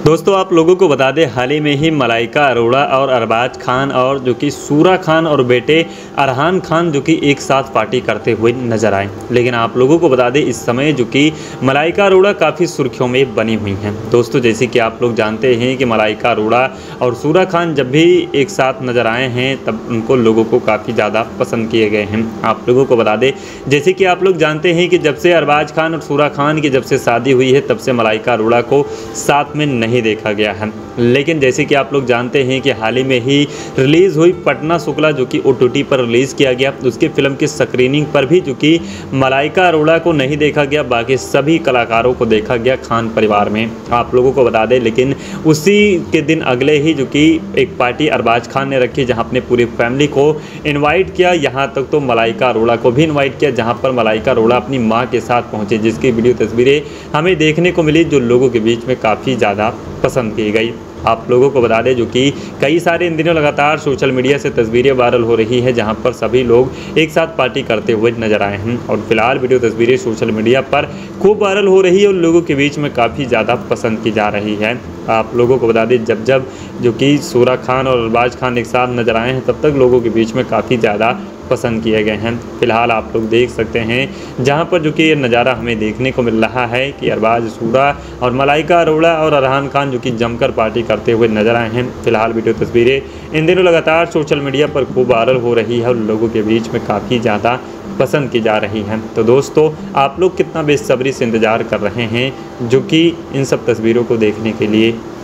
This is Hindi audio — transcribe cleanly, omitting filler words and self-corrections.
दोस्तों आप लोगों को बता दें, हाल ही में ही मलाइका अरोड़ा और अरबाज खान और जो कि सूरा खान और बेटे अरहान खान जो कि एक साथ पार्टी करते हुए नजर आए। लेकिन आप लोगों को बता दें, इस समय जो कि मलाइका अरोड़ा काफ़ी सुर्खियों में बनी हुई हैं। दोस्तों जैसे कि आप लोग जानते हैं कि मलाइका अरोड़ा और सूरा खान जब भी एक साथ नज़र आए हैं तब उनको लोगों को काफ़ी ज़्यादा पसंद किए गए हैं। आप लोगों को बता दें, जैसे कि आप लोग जानते हैं कि जब से अरबाज खान और सूरा खान की जब से शादी हुई है तब से मलाइका अरोड़ा को साथ में नहीं देखा गया है। लेकिन जैसे कि आप लोग जानते हैं कि हाल ही में ही रिलीज़ हुई पटना शुक्ला जो कि OTT पर रिलीज़ किया गया, उसके फिल्म की स्क्रीनिंग पर भी जो कि मलाइका अरोड़ा को नहीं देखा गया, बाकी सभी कलाकारों को देखा गया खान परिवार में। आप लोगों को बता दें, लेकिन उसी के दिन अगले ही जो कि एक पार्टी अरबाज खान ने रखी जहाँ अपने पूरी फैमिली को इन्वाइट किया, यहाँ तक तो मलाइका अरोड़ा को भी इन्वाइट किया, जहाँ पर मलाइका अरोड़ा अपनी माँ के साथ पहुँचे, जिसकी वीडियो तस्वीरें हमें देखने को मिली जो लोगों के बीच में काफ़ी ज़्यादा पसंद की गई। आप लोगों को बता दें जो कि कई सारे इन दिनों लगातार सोशल मीडिया से तस्वीरें वायरल हो रही है जहां पर सभी लोग एक साथ पार्टी करते हुए नजर आए हैं और फिलहाल वीडियो तस्वीरें सोशल मीडिया पर खूब वायरल हो रही है और लोगों के बीच में काफ़ी ज़्यादा पसंद की जा रही है। आप लोगों को बता दें, जब जब जो कि सूरा खान और अरबाज खान एक साथ नजर आए हैं तब तक लोगों के बीच में काफ़ी ज़्यादा पसंद किए गए हैं। फिलहाल आप लोग देख सकते हैं जहां पर जो कि ये नज़ारा हमें देखने को मिल रहा है कि अरबाज, सूरा और मलाइका अरोड़ा और अरहान खान जो कि जमकर पार्टी करते हुए नजर आए हैं। फिलहाल वीडियो तस्वीरें इन दिनों लगातार सोशल मीडिया पर खूब वायरल हो रही है और लोगों के बीच में काफ़ी ज़्यादा पसंद की जा रही हैं। तो दोस्तों आप लोग कितना बेसब्री से इंतज़ार कर रहे हैं जो कि इन सब तस्वीरों को देखने के लिए।